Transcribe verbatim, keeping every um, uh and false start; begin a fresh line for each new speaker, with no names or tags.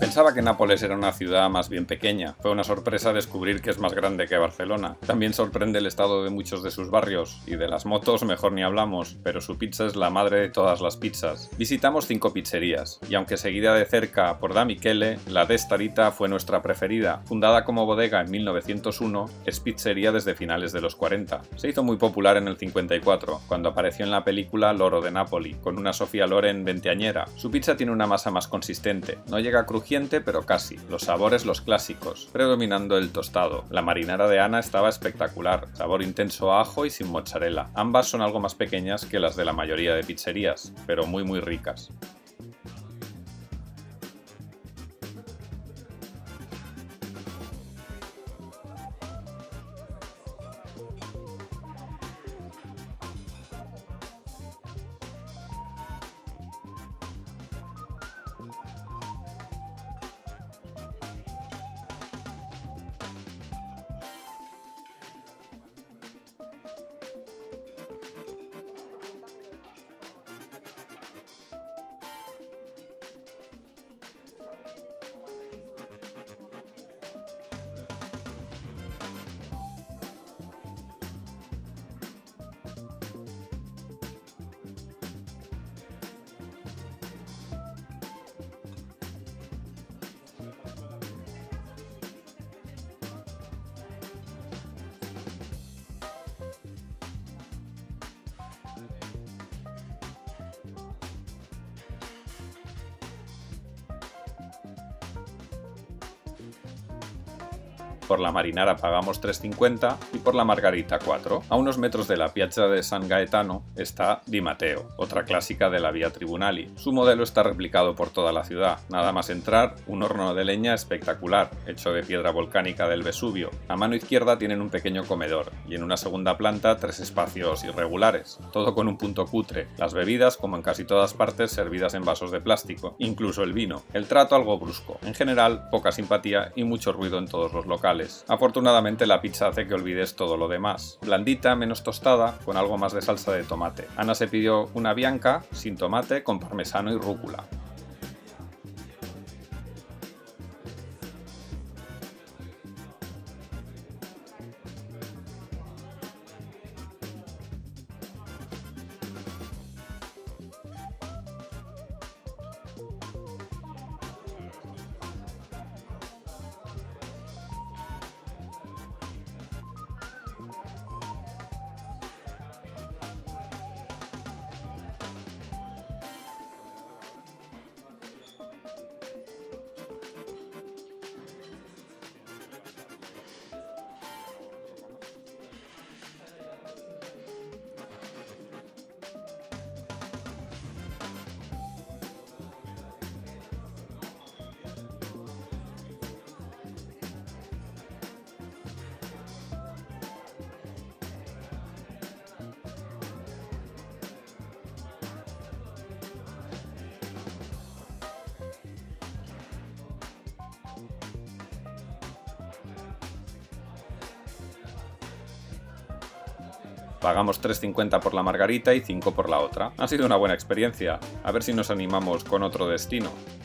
Pensaba que Nápoles era una ciudad más bien pequeña. Fue una sorpresa descubrir que es más grande que Barcelona. También sorprende el estado de muchos de sus barrios, y de las motos mejor ni hablamos, pero su pizza es la madre de todas las pizzas. Visitamos cinco pizzerías, y aunque seguida de cerca por Da Michele, la de Starita fue nuestra preferida. Fundada como bodega en mil novecientos uno, es pizzería desde finales de los cuarenta. Se hizo muy popular en el cincuenta y cuatro, cuando apareció en la película L'oro de Napoli, con una Sofía Loren veinteañera. Su pizza tiene una masa más consistente, no llega crujiente pero casi, los sabores los clásicos, predominando el tostado. La marinara de Ana estaba espectacular, sabor intenso a ajo y sin mozzarella. Ambas son algo más pequeñas que las de la mayoría de pizzerías, pero muy muy ricas. Por la marinara pagamos tres cincuenta y por la margarita cuatro. A unos metros de la Piazza de San Gaetano está Di Matteo, otra clásica de la Via Tribunali. Su modelo está replicado por toda la ciudad. Nada más entrar, un horno de leña espectacular, hecho de piedra volcánica del Vesubio. A mano izquierda tienen un pequeño comedor y en una segunda planta tres espacios irregulares, todo con un punto cutre. Las bebidas, como en casi todas partes, servidas en vasos de plástico, incluso el vino. El trato algo brusco. En general, poca simpatía y mucho ruido en todos los locales. Afortunadamente la pizza hace que olvides todo lo demás. Blandita, menos tostada, con algo más de salsa de tomate. Ana se pidió una bianca, sin tomate, con parmesano y rúcula. Pagamos tres cincuenta por la margarita y cinco por la otra. Ha sido una buena experiencia. A ver si nos animamos con otro destino.